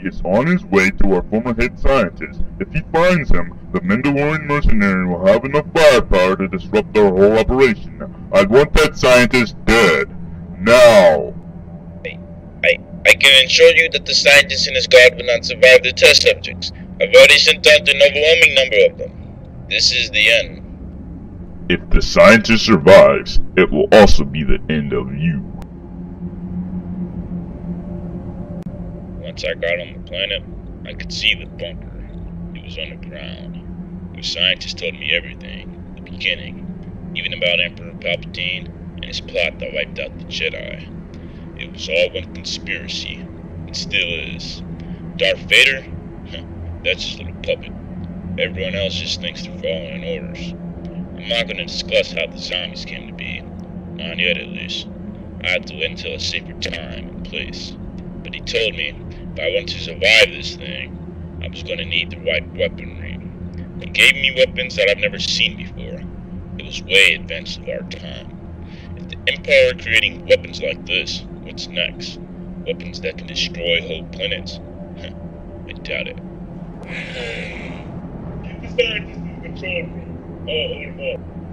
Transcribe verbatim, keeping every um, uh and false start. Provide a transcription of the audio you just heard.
is on his way to our former head scientist. If he finds him, the Mandalorian mercenary will have enough firepower to disrupt our whole operation. I want that scientist dead. Now! I, I, I can assure you that the scientist and his guard will not survive the test subjects. I've already sent out an overwhelming number of them. This is the end. If the scientist survives, it will also be the end of you. Once I got on the planet, I could see the bunker. It was underground. The scientist told me everything, the beginning, even about Emperor Palpatine and his plot that wiped out the Jedi. It was all one conspiracy. It still is. Darth Vader? That's just a little puppet. Everyone else just thinks they're following orders. I'm not going to discuss how the zombies came to be. Not yet, at least. I have to wait until a safer time and place. But he told me if I want to survive this thing, I was going to need the right weaponry. He gave me weapons that I've never seen before. It was way advanced of our time. If the Empire are creating weapons like this, what's next? Weapons that can destroy whole planets? I doubt it. Get the scientists in the control room. Oh, hold him up.